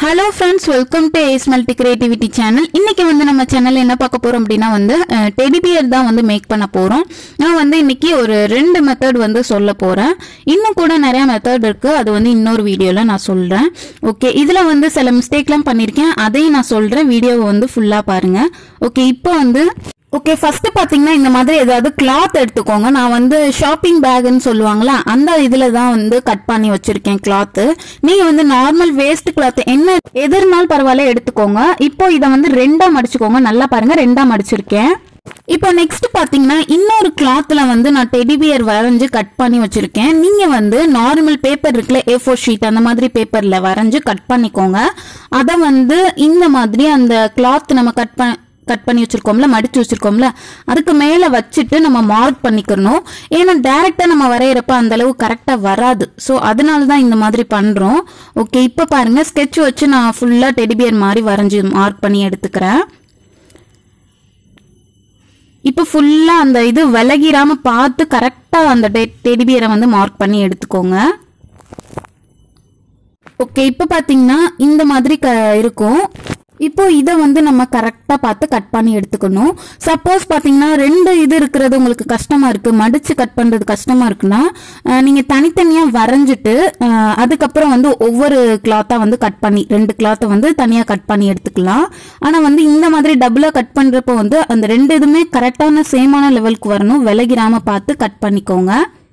Hello friends, welcome to Ace Multi Creativity channel. இன்னைக்கு வந்து நம்ம சேனல்ல என்ன பார்க்க போறோம் அப்படினா வந்து டெடி பியர் தான் வந்து மேக் பண்ண போறோம். நான் வந்து இன்னைக்கு ஒரு ரெண்டு மெத்தட் வந்து சொல்ல போறேன். இன்னும் கூட நிறைய மெத்தட் இருக்கு. அது வந்து இன்னொரு வீடியோல நான் சொல்றேன். ஓகே, இதுல வந்து சில மிஸ்டேக்லாம் பண்ணிருக்கேன். அதையும் நான் சொல்றேன். வீடியோவை வந்து ஃபுல்லா பாருங்க. ஓகே, இப்போ வந்து ஓகே, ஃபர்ஸ்ட் பாத்தீங்கன்னா இந்த மாதிரி ஏதாவது கிளாத் எடுத்துக்கோங்க. நான் வந்து ஷாப்பிங் பேக்னு சொல்லுவாங்களா, அந்த இதுல தான் வந்து கட் பண்ணி வச்சிருக்கேன் கிளாத். நீங்க வந்து நார்மல் வேஸ்ட் கிளாத் என்ன எதிர்னாலும் பரவாயில்ல எடுத்துக்கோங்க. இப்போ இதை வந்து ரெண்டா மடிச்சுக்கோங்க. நல்லா பாருங்க, ரெண்டா மடிச்சிருக்கேன். இப்போ நெக்ஸ்ட் பாத்தீங்கன்னா இன்னொரு கிளாத்ல வந்து நான் டெடி பியர் வரைஞ்சு கட் பண்ணி வச்சிருக்கேன். நீங்க வந்து நார்மல் பேப்பர் இருக்குல்ல, A4 ஷீட், அந்த மாதிரி பேப்பர்ல வரைஞ்சு கட் பண்ணிக்கோங்க. அதை வந்து இந்த மாதிரி அந்த கிளாத் நம்ம கட் பண்ணி வச்சிருக்கோம்ல, மடிச்சு வச்சிருக்கோம்ல, அதுக்கு மேல வச்சுட்டு நம்ம மார்க் பண்ணிக்கணும். ஏன்னா டைரக்டா நம்ம வரையறப்ப அந்த அளவு கரெக்டா வராது. சோ அதனாலதான் இந்த மாதிரி பண்றோம். ஓகே, இப்ப பாருங்க, ஸ்கெட்ச் வச்சு நான் ஃபுல்லா டெடி பியர் மாதிரி வரைஞ்சு மார்க் பண்ணி எடுத்துக்கிறேன். இப்ப ஃபுல்லா அந்த இது விலகிராம பார்த்து கரெக்டா அந்த டெடி பியரை வந்து மார்க் பண்ணி எடுத்துக்கோங்க. ஓகே, இப்ப பாத்தீங்கன்னா இந்த மாதிரி இருக்கும். இப்போ இதை வந்து நம்ம கரெக்டா பார்த்து கட் பண்ணி எடுத்துக்கணும். சப்போஸ் பாத்தீங்கன்னா ரெண்டு இது இருக்கிறது உங்களுக்கு கஷ்டமா இருக்கு, மடிச்சு கட் பண்றது கஷ்டமா இருக்குன்னா நீங்க தனித்தனியா வரைஞ்சிட்டு அதுக்கப்புறம் வந்து ஒவ்வொரு கிளாத்தா வந்து கட் பண்ணி ரெண்டு கிளாத்தை வந்து தனியா கட் பண்ணி எடுத்துக்கலாம். ஆனா வந்து இந்த மாதிரி டபுளா கட் பண்றப்போ வந்து அந்த ரெண்டு இதுமே கரெக்டான சேமான லெவலுக்கு வரணும். விலகிராம பார்த்து கட் பண்ணிக்கோங்க.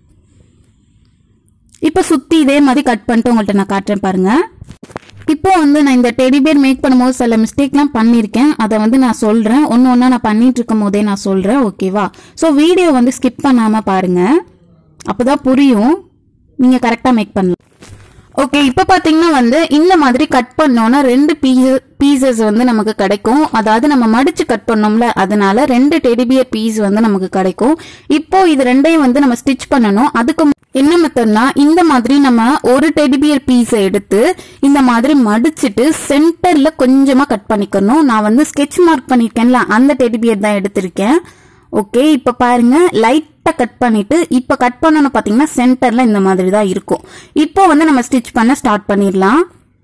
இப்ப சுத்தி இதே மாதிரி கட் பண்ணிட்டு உங்கள்ட்ட நான் காட்டுறேன் பாருங்க. இப்போ வந்து நான் இந்த டெடி பியர் மேக் பண்ணும்போது சில மிஸ்டேக்லாம் பண்ணியிருக்கேன். அதை வந்து நான் சொல்றேன். ஒன்று ஒன்றா நான் பண்ணிட்டு இருக்கும் போதே நான் சொல்றேன். ஓகேவா? ஸோ வீடியோ வந்து ஸ்கிப் பண்ணாம பாருங்க, அப்போதான் புரியும், நீங்க கரெக்டா மேக் பண்ணலாம். ஓகே, இப்போ பாத்தீங்கன்னா வந்து இந்த மாதிரி கட் பண்ணோம்னா ரெண்டு பீசஸ் வந்து நமக்கு கிடைக்கும். அதாவது நம்ம மடிச்சு கட் பண்ணோம்ல, அதனால ரெண்டு டெடி பியர் பீஸ் வந்து நமக்கு கிடைக்கும். இப்போ இது ரெண்டையும் வந்து நம்ம ஸ்டிச் பண்ணணும். அதுக்கு என்ன மெத்தட்னா, இந்த மாதிரி நம்ம ஒரு டெடி பியர் பீஸை எடுத்து இந்த மாதிரி மடிச்சிட்டு சென்டர்ல கொஞ்சமா கட் பண்ணிக்கணும். நான் வந்து ஸ்கெட்ச் மார்க் பண்ணிருக்கேன்ல, அந்த டெடி பியர் தான் எடுத்திருக்கேன். ஓகே, இப்ப பாருங்க, லைட்டா கட் பண்ணிட்டு இப்ப கட் பண்ணணும். பாத்தீங்கன்னா சென்டர்ல இந்த மாதிரி தான் இருக்கும். இப்போ வந்து நம்ம ஸ்டிச் பண்ண ஸ்டார்ட் பண்ணிடலாம்.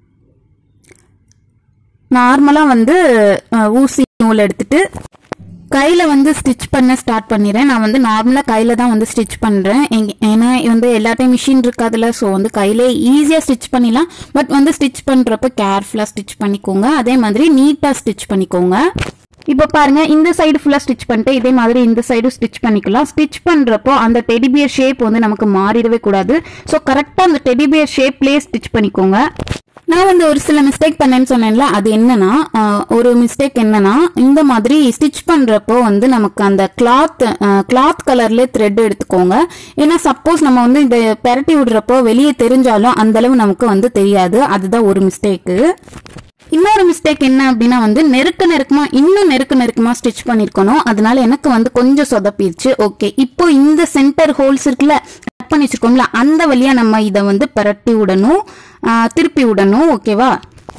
நார்மலா வந்து ஊசி நூல் எடுத்துட்டு கையில வந்து ஸ்டிச் பண்ண ஸ்டார்ட் பண்ணிடுறேன். நான் வந்து நார்மலா கையில தான் வந்து ஸ்டிச் பண்றேன். ஏன்னா வந்து எல்லா டைம் மிஷின் இருக்காதுல, ஸோ வந்து கையிலே ஈஸியா ஸ்டிச் பண்ணிடலாம். பட் வந்து ஸ்டிச் பண்றப்ப கேர்ஃபுல்லா ஸ்டிச் பண்ணிக்கோங்க. அதே மாதிரி நீட்டா ஸ்டிச் பண்ணிக்கோங்க. இப்ப பாருங்க, இந்த சைடு ஃபுல்லா ஸ்டிச் பண்ணிட்டு இதே மாதிரி இந்த சைடு ஸ்டிச் பண்ணிக்கலாம். ஸ்டிச் பண்றப்போ அந்த டெடி பியர் ஷேப் வந்து நமக்கு மாறிடவே கூடாது. ஸோ கரெக்டா அந்த டெடி பியர் ஷேப்லயே ஸ்டிச் பண்ணிக்கோங்க. நான் வந்து ஒரு சில மிஸ்டேக் பண்ணேன்னு சொன்னேன்ல, அது என்னன்னா, ஒரு மிஸ்டேக் என்னன்னா, இந்த மாதிரி ஸ்டிச் பண்றப்போ வந்து நமக்கு அந்த கிளாத் கலர்ல த்ரெட் எடுத்துக்கோங்க. ஏன்னா சப்போஸ் நம்ம வந்து இதை பெரட்டி விடுறப்போ வெளியே தெரிஞ்சாலும் அந்த அளவு நமக்கு வந்து தெரியாது. அதுதான் ஒரு மிஸ்டேக்கு. இன்னொரு மிஸ்டேக் என்ன அப்படின்னா வந்து இன்னும் நெருக்கமா ஸ்டிச் பண்ணிருக்கணும். அதனால எனக்கு வந்து கொஞ்சம் சொதப்பிடுச்சு. ஓகே, இப்போ இந்த சென்டர் ஹோல்ஸ் இருக்குல்ல, கட் பண்ணி வச்சிருக்கோம்ல, அந்த வழியா நம்ம இதை வந்து பரட்டி விடணும், திருப்பி விடணும். ஓகேவா?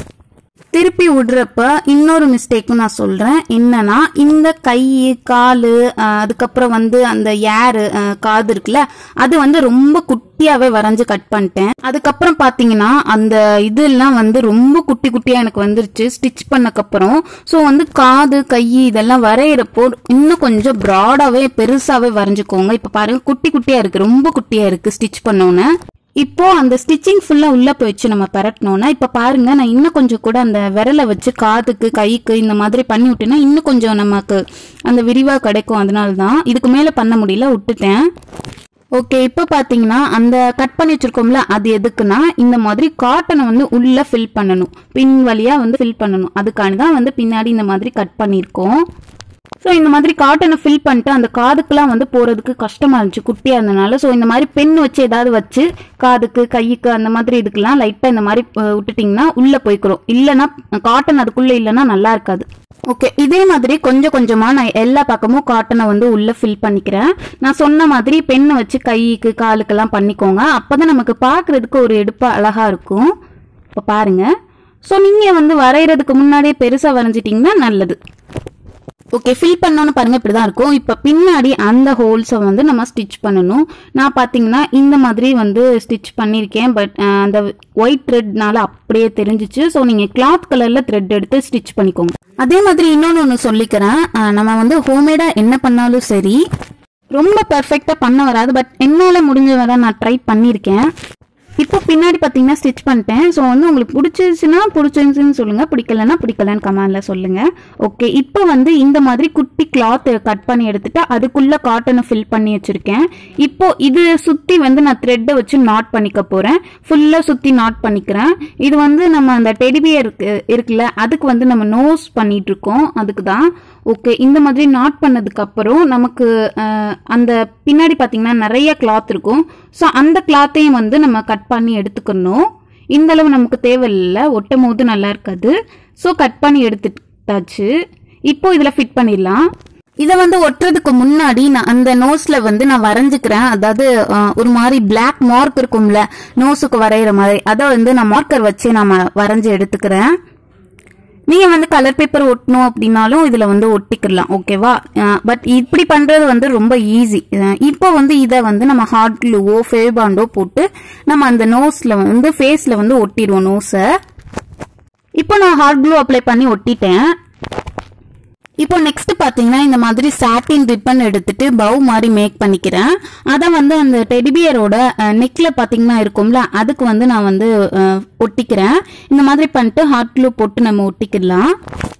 திருப்பி விடுறப்ப இன்னொரு மிஸ்டேக்கும் நான் சொல்றேன். என்னன்னா, இந்த கை, காலு, அதுக்கப்புறம் வந்து அந்த ஏரு, காது இருக்குல்ல, அது வந்து ரொம்ப குட்டியாவே வரைஞ்சு கட் பண்ணிட்டேன். அதுக்கப்புறம் பாத்தீங்கன்னா அந்த இதெல்லாம் வந்து ரொம்ப குட்டியா எனக்கு வந்துருச்சு ஸ்டிச் பண்ணக்கப்புறம். ஸோ வந்து காது, கை இதெல்லாம் வரைகிறப்போ இன்னும் கொஞ்சம் ப்ராடாவே பெருசாவே வரைஞ்சுக்கோங்க. இப்ப பாருங்க, குட்டியா இருக்கு, ரொம்ப குட்டியா இருக்கு ஸ்டிச் பண்ணோன்னு. இப்போ அந்த ஸ்டிச்சிங் ஃபுல்லா உள்ள போயிடுச்சு நம்ம பரட்டணும்னா. இப்ப பாருங்க, நான் இன்னும் கொஞ்சம் கூட அந்த விரலை வச்சு காதுக்கு, கைக்கு இந்த மாதிரி பண்ணி விட்டேன்னா இன்னும் கொஞ்சம் நமக்கு அந்த விரிவா கிடைக்கும். அதனாலதான் இதுக்கு மேல பண்ண முடியல, விட்டுட்டேன். ஓகே, இப்ப பாத்தீங்கன்னா அந்த கட் பண்ணி வச்சிருக்கோம்ல, அது எதுக்குன்னா இந்த மாதிரி காட்டனை வந்து உள்ள ஃபில் பண்ணணும், பின் வழியா வந்து ஃபில் பண்ணணும். அதுக்கானதான் வந்து பின்னாடி இந்த மாதிரி கட் பண்ணிருக்கோம். ஸோ இந்த மாதிரி காட்டனை ஃபில் பண்ணிட்டு அந்த காதுக்கெல்லாம் வந்து போறதுக்கு கஷ்டமா இருந்துச்சு, குட்டியா இருந்தனால. ஸோ இந்த மாதிரி பென் வச்சு ஏதாவது வச்சு காதுக்கு, கைக்கு, அந்த மாதிரி இதுக்கெல்லாம் லைட்டா இந்த மாதிரி விட்டுட்டீங்கன்னா உள்ள போய்க்கிறோம். இல்லைன்னா காட்டன் அதுக்குள்ள இல்லைன்னா நல்லா இருக்காது. ஓகே, இதே மாதிரி கொஞ்சம் கொஞ்சமா நான் எல்லா பக்கமும் காட்டனை வந்து உள்ள ஃபில் பண்ணிக்கிறேன். நான் சொன்ன மாதிரி பெண்ணை வச்சு கைக்கு, காலுக்கெல்லாம் பண்ணிக்கோங்க. அப்பதான் நமக்கு பாக்குறதுக்கு ஒரு எடுப்பா அழகா இருக்கும். இப்போ பாருங்க. ஸோ நீங்க வந்து வரைகிறதுக்கு முன்னாடியே பெருசா வரைஞ்சிட்டீங்கன்னா நல்லது. ஓகே, ஃபில் பண்ணோன்னு பாருங்க இப்படிதான் இருக்கும். இப்போ பின்னாடி அந்த ஹோல்ஸை வந்து நம்ம ஸ்டிச் பண்ணணும். நான் பார்த்தீங்கன்னா இந்த மாதிரி வந்து ஸ்டிச் பண்ணியிருக்கேன். பட் அந்த ஒயிட் த்ரெட்னால அப்படியே தெரிஞ்சிச்சு. ஸோ நீங்கள் கிளாத் கலரில் த்ரெட் எடுத்து ஸ்டிச் பண்ணிக்கோங்க. அதே மாதிரி இன்னொன்று சொல்லிக்கிறேன். நம்ம வந்து ஹோம்மேடாக என்ன பண்ணாலும் சரி, ரொம்ப பர்ஃபெக்டாக பண்ண வராது. பட் என்னால் முடிஞ்ச வரை நான் ட்ரை பண்ணியிருக்கேன். இப்போ பின்னாடி பார்த்தீங்கன்னா ஸ்டிச் பண்ணிட்டேன். ஸோ வந்து உங்களுக்கு பிடிச்சிருந்துச்சுன்னு சொல்லுங்கள், பிடிக்கலன்னா பிடிக்கலன்னு கமெண்டில் சொல்லுங்கள். ஓகே, இப்போ வந்து இந்த மாதிரி குட்டி கிளாத் கட் பண்ணி எடுத்துட்டு அதுக்குள்ளே காட்டனை ஃபில் பண்ணி வச்சுருக்கேன். இப்போ இது சுற்றி வந்து நான் த்ரெட்டை வச்சு நாட் பண்ணிக்க போகிறேன். ஃபுல்லாக சுற்றி நாட் பண்ணிக்கிறேன். இது வந்து நம்ம அந்த டெடிபியர் இருக்குல்ல, அதுக்கு வந்து நம்ம நோஸ் பண்ணிட்டு இருக்கோம், அதுக்கு தான். ஓகே, இந்த மாதிரி நாட் பண்ணதுக்கு அப்புறம் நமக்கு அந்த பின்னாடி பார்த்தீங்கன்னா நிறைய கிளாத் இருக்கும். ஸோ அந்த கிளாத்தையும் வந்து நம்ம கட் பண்ணி எடுத்துக்கணும். இந்த அளவு நமக்கு தேவையில்லை, ஒட்டும் போது நல்லா இருக்காது. ஸோ கட் பண்ணி எடுத்துட்டாச்சு. இப்போ இதில் ஃபிட் பண்ணிடலாம். இதை வந்து ஒட்டுறதுக்கு முன்னாடி நான் அந்த நோஸ்ல வந்து நான் வரைஞ்சிக்கிறேன். அதாவது ஒரு மாதிரி பிளாக் மார்க் இருக்கும்ல நோஸுக்கு வரைகிற மாதிரி, அதை வந்து நான் மார்க்கர் வச்சு நம்ம வரைஞ்சி எடுத்துக்கிறேன். நீங்க வந்து கலர் பேப்பர் ஒட்டணும் அப்படின்னாலும் இதுல வந்து ஒட்டிக்கலாம். ஓகேவா? பட் இப்படி பண்றது வந்து ரொம்ப ஈஸி. இப்போ வந்து இதை வந்து நம்ம ஹாட் க்ளூவோ ஃபேபாண்டோ போட்டு நம்ம அந்த நோஸ்ல வந்து ஃபேஸ்ல வந்து ஒட்டிடுவோம் நோஸை. இப்போ நான் ஹாட் க்ளூ அப்ளை பண்ணி ஒட்டிட்டேன். இப்போ நெக்ஸ்ட் பாத்தீங்கன்னா இந்த மாதிரி சாட்டின் ரிப்பன் எடுத்துட்டு பவ் மாதிரி மேக் பண்ணிக்கிறேன். அதை வந்து அந்த டெடிபியரோட நெக்ல பாத்தீங்கன்னா இருக்கும்ல, அதுக்கு வந்து நான் வந்து ஒட்டிக்கிறேன். இந்த மாதிரி பண்ணிட்டு ஹாட் க்ளூ போட்டு நம்ம ஒட்டிக்கலாம்.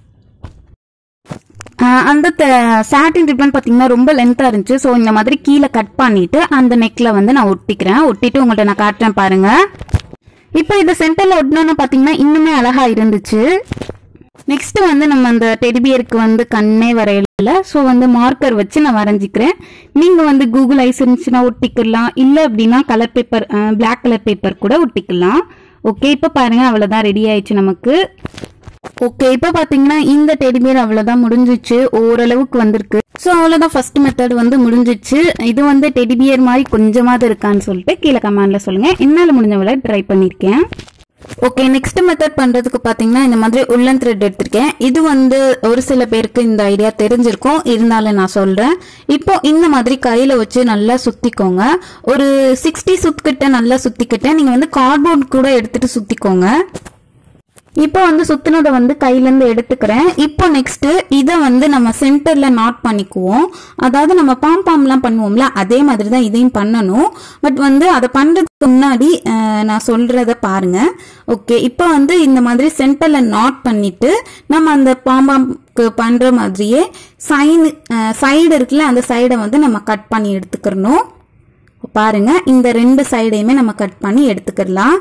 அந்த சாட்டின் ரிப்பன் பாத்தீங்கன்னா ரொம்ப லென்த்தா இருந்துச்சு. ஸோ இந்த மாதிரி கீழே கட் பண்ணிட்டு அந்த நெக்ல வந்து நான் ஒட்டிக்கிறேன். ஒட்டிட்டு உங்கள்ட்ட நான் காட்டுறேன் பாருங்க. இப்போ இதை சென்டர்ல ஒட்டணும்னு பாத்தீங்கன்னா இன்னுமே அழகா இருந்துச்சு. நெக்ஸ்ட் வந்து நம்ம அந்த டெடிபியருக்கு வந்து கண்ணே வரையல. ஸோ வந்து மார்க்கர் வச்சு நான் வரைஞ்சிக்கிறேன். நீங்க வந்து கூகுள் ஐஸ் இருந்துச்சுன்னா ஒட்டிக்கலாம், இல்லை அப்படின்னா colour paper, black colour paper கூட ஒட்டிக்கலாம். ஓகே, இப்போ பாருங்க அவ்வளோதான், ரெடி ஆயிடுச்சு நமக்கு. ஓகே, இப்போ பாத்தீங்கன்னா இந்த டெடிபியர் அவ்வளோதான் முடிஞ்சிச்சு, ஓரளவுக்கு வந்திருக்கு. ஸோ அவ்வளோதான், ஃபர்ஸ்ட் மெத்தட் வந்து முடிஞ்சிச்சு. இது வந்து டெடிபியர் மாதிரி கொஞ்சமாவது இருக்கான்னு சொல்லிட்டு கீழே கமெண்ட்ல சொல்லுங்க. என்னால் முடிஞ்சவளை ட்ரை பண்ணியிருக்கேன். ஓகே, நெக்ஸ்ட் மெத்தட் பண்றதுக்கு பாத்தீங்கன்னா இந்த மாதிரி உள்ளன் த்ரெட் எடுத்திருக்கேன். இது வந்து ஒரு சில பேருக்கு இந்த ஐடியா தெரிஞ்சிருக்கும், இருந்தாலும் நான் சொல்றேன். இப்போ இந்த மாதிரி கையில வச்சு நல்லா சுத்திக்கோங்க. ஒரு 60 சுத்திக்கிட்ட நல்லா சுத்திக்கிட்டேன். நீங்க வந்து கார்ட்போர்ட் கூட எடுத்துட்டு சுத்திக்கோங்க. இப்போ வந்து சுத்தினதை வந்து கையில இருந்து எடுத்துக்கிறேன். இப்போ நெக்ஸ்ட் இதை வந்து நம்ம சென்டர்ல நாட் பண்ணிக்குவோம். அதாவது நம்ம பாம்லாம் பண்ணுவோம்ல, அதே மாதிரி தான் இதையும் பண்ணணும். பட் வந்து அதை பண்றதுக்கு முன்னாடி நான் சொல்றத பாருங்க. ஓகே, இப்போ வந்து இந்த மாதிரி சென்டர்ல நாட் பண்ணிட்டு நம்ம அந்த பாம்பாம்க்கு பண்ற மாதிரியே சைடு இருக்குல்ல, அந்த சைடை வந்து நம்ம கட் பண்ணி எடுத்துக்கிறணும். பாருங்க, இந்த ரெண்டு சைடையுமே நம்ம கட் பண்ணி எடுத்துக்கலாம்.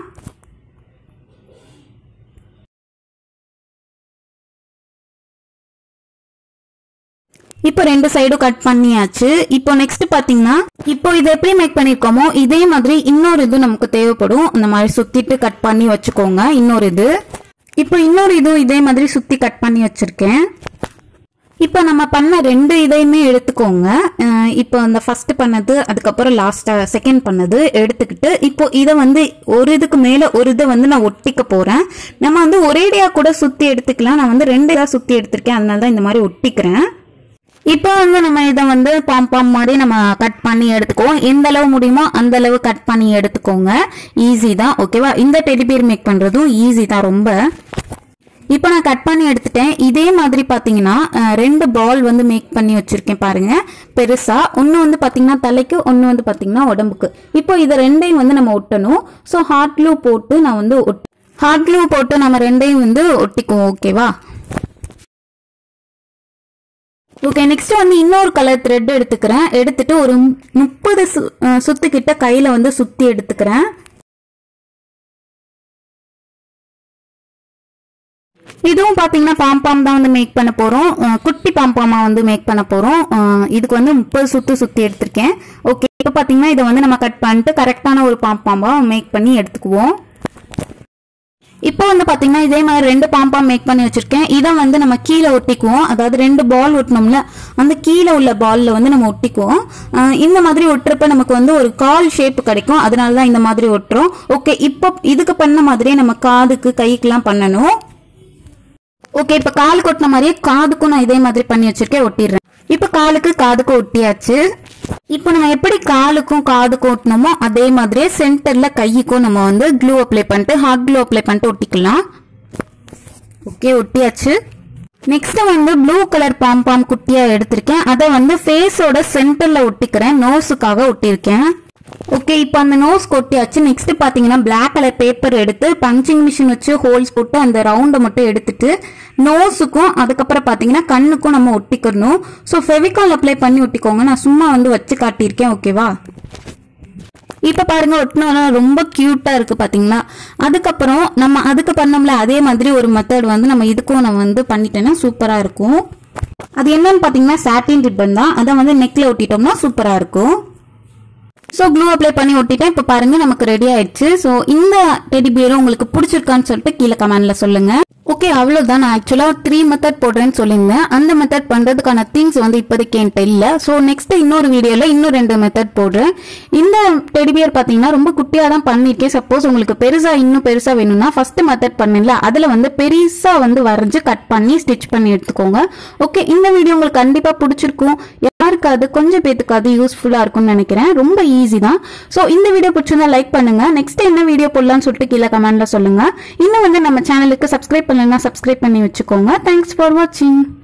இப்போ ரெண்டு சைடும் கட் பண்ணியாச்சு. இப்போ நெக்ஸ்ட் பாத்தீங்கன்னா இப்போ இதை எப்படி மேக் பண்ணிருக்கோமோ இதே மாதிரி இன்னொரு இது நமக்கு தேவைப்படும். இந்த மாதிரி சுத்திட்டு கட் பண்ணி வச்சுக்கோங்க. இன்னொரு இது, இப்போ இன்னொரு இதுவும் இதே மாதிரி சுத்தி கட் பண்ணி வச்சிருக்கேன். இப்போ நம்ம பண்ண ரெண்டு இதையுமே எடுத்துக்கோங்க. இப்போ அந்த ஃபர்ஸ்ட் பண்ணது, அதுக்கப்புறம் லாஸ்டா செகண்ட் பண்ணது எடுத்துக்கிட்டு இப்போ இதை வந்து ஒரு இதுக்கு மேல ஒரு இதை வந்து நான் ஒட்டிக்க போறேன். நம்ம வந்து ஒரேடியா கூட சுத்தி எடுத்துக்கலாம். நான் வந்து ரெண்டு இதா சுத்தி எடுத்திருக்கேன், அதனால தான் இந்த மாதிரி ஒட்டிக்கிறேன். இப்போ வந்து நம்ம இதை வந்து பாம் மாதிரி நம்ம கட் பண்ணி எடுத்துக்குவோம். எந்த அளவு முடியுமோ அந்த அளவு கட் பண்ணி எடுத்துக்கோங்க. ஈஸி தான். ஓகேவா? இந்த டெடிபியர் மேக் பண்றதும் ஈஸி தான் ரொம்ப. இப்போ நான் கட் பண்ணி எடுத்துட்டேன். இதே மாதிரி பாத்தீங்கன்னா ரெண்டு பால் வந்து மேக் பண்ணி வச்சிருக்கேன் பாருங்க, பெருசா. ஒன்னு வந்து பாத்தீங்கன்னா தலைக்கு, ஒன்னு வந்து பாத்தீங்கன்னா உடம்புக்கு. இப்போ இதை ரெண்டையும் வந்து நம்ம ஒட்டணும். ஸோ ஹாட் க்ளூ போட்டு நான் வந்து ஹாட் க்ளூ போட்டு நம்ம ரெண்டையும் வந்து ஒட்டிக்குவோம். ஓகேவா? ஓகே, நெக்ஸ்ட் வந்து இன்னொரு கலர் த்ரெட் எடுத்துக்கிறேன். எடுத்துட்டு ஒரு 30 சுத்துக்கிட்ட கையில வந்து சுத்தி எடுத்துக்கிறேன். இதுவும் பாத்தீங்கன்னா பாம் தான் வந்து மேக் பண்ண போறோம். குட்டி பாம்பாமா வந்து மேக் பண்ண போறோம். இதுக்கு வந்து 30 சுத்தி எடுத்திருக்கேன். ஓகே, இப்போ பாத்தீங்கன்னா இதை வந்து நம்ம கட் பண்ணிட்டு கரெக்டான ஒரு பாம்பா மேக் பண்ணி எடுத்துக்குவோம். இப்போ வந்து பாத்தீங்கன்னா இதே மாதிரி ரெண்டு பாம்பா மேக் பண்ணி வச்சிருக்கேன். இதை வந்து நம்ம கீழே ஒட்டிக்குவோம். அதாவது ரெண்டு பால் ஒட்டணும்ல, அந்த கீழே உள்ள பால்ல வந்து நம்ம ஒட்டிக்குவோம். இந்த மாதிரி ஒட்டுறப்ப நமக்கு வந்து ஒரு கால் ஷேப் கிடைக்கும், அதனாலதான் இந்த மாதிரி ஒட்டுறோம். ஓகே, இப்போ இதுக்கு பண்ண மாதிரியே நம்ம காதுக்கு கைக்கெல்லாம் பண்ணணும். ஓகே, இப்ப காலுக்கு ஒட்டின மாதிரியே காதுக்கும் நான் இதே மாதிரி பண்ணி வச்சிருக்கேன், ஒட்டிடுறேன். இப்ப காலுக்கு காதுக்கும் ஒட்டியாச்சு. இப்போ நம்ம எப்படி காலுக்கும் காதுக்கும் ஒட்டினோமோ அதே மாதிரியே சென்டர்ல கைக்கும் நம்ம வந்து க்ளூ அப்ளை பண்ணிட்டு ஹாட் க்ளூ அப்ளை பண்ணிட்டு ஒட்டிக்கலாம். ஓகே, ஒட்டியாச்சு. நெக்ஸ்ட் வந்து ப்ளூ கலர் பாம் குட்டியா எடுத்திருக்கேன். அதை வந்து ஃபேஸோட சென்டர்ல ஒட்டிக்கிறேன், நோஸுக்காக ஒட்டியிருக்கேன். ஓகே, இப்போ அந்த நோஸ் கொட்டியாச்சு. நெக்ஸ்ட் பாத்தீங்கன்னா பிளாக் கலர் பேப்பர் எடுத்து பஞ்சிங் மிஷின் வச்சு ஹோல்ஸ் போட்டு அந்த ரவுண்டை மட்டும் எடுத்துட்டு நோஸுக்கும் அதுக்கப்புறம் பாத்தீங்கன்னா கண்ணுக்கும் நம்ம ஒட்டிக்கணும். ஸோ ஃபெவிகால் அப்ளை பண்ணி ஒட்டிக்கோங்க, நான் சும்மா வந்து வச்சு காட்டியிருக்கேன். ஓகேவா, இப்ப பாருங்க ஒட்டினோம்னா ரொம்ப கியூட்டா இருக்கு பாத்தீங்களா. அதுக்கப்புறம் நம்ம அதுக்கு பண்ணோம்ல அதே மாதிரி ஒரு மெத்தட் வந்து நம்ம இதுக்கும் நம்ம வந்து பண்ணிட்டேன்னா சூப்பரா இருக்கும். அது என்னன்னு பாத்தீங்கன்னா சாட்டின் ரிப்பன் தான், அதை வந்து நெக்ல ஒட்டிட்டோம்னா சூப்பரா இருக்கும். ஸோ க்ளூ அப்ளை பண்ணி ஒட்டிட்டேன். இப்போ பாருங்க நமக்கு ரெடி ஆயிடுச்சு. ஸோ இந்த டெடி பியரும் உங்களுக்கு பிடிச்சிருக்கான்னு சொல்லிட்டு கீழே கமெண்ட்ல சொல்லுங்க. ஓகே, அவ்வளவுதான். நான் ஆக்சுவலா 3 மெத்தட் போடுறேன்னு சொல்லியிருந்தேன். அந்த மெத்தட் பண்றதுக்கான திங்ஸ் வந்து இப்போதைக்கு என்கிட்ட இல்ல. ஸோ நெக்ஸ்ட் இன்னொரு வீடியோல இன்னும் 2 மெத்தட் போடுறேன். இந்த டெடி பியர் பாத்தீங்கன்னா ரொம்ப குட்டியா தான் பண்ணிருக்கேன். சப்போஸ் உங்களுக்கு இன்னும் பெருசா வேணும்னா ஃபர்ஸ்ட் மெத்தட் பண்ணல அதுல வந்து பெருசா வந்து வரைஞ்சு கட் பண்ணி ஸ்டிச் பண்ணி எடுத்துக்கோங்க. ஓகே, இந்த வீடியோ உங்களுக்கு கண்டிப்பா பிடிச்சிருக்கும். யாருக்காவது கொஞ்சம் பேத்துக்காவது யூஸ்ஃபுல்லா இருக்கும்னு நினைக்கிறேன். ரொம்ப ஈஸி தான். ஸோ இந்த வீடியோ பிடிச்சிருந்தா லைக் பண்ணுங்க. நெக்ஸ்ட் என்ன வீடியோ போடலாம்னு சொல்லிட்டு கீழே கமெண்ட்ல சொல்லுங்க. இன்னும் வந்து நம்ம சேனலுக்கு சப்ஸ்கிரைப் பண்ணலன்னா சப்ஸ்கிரைப் பண்ணி வச்சுக்கோங்க. தேங்க்ஸ் ஃபார் வாட்சிங்.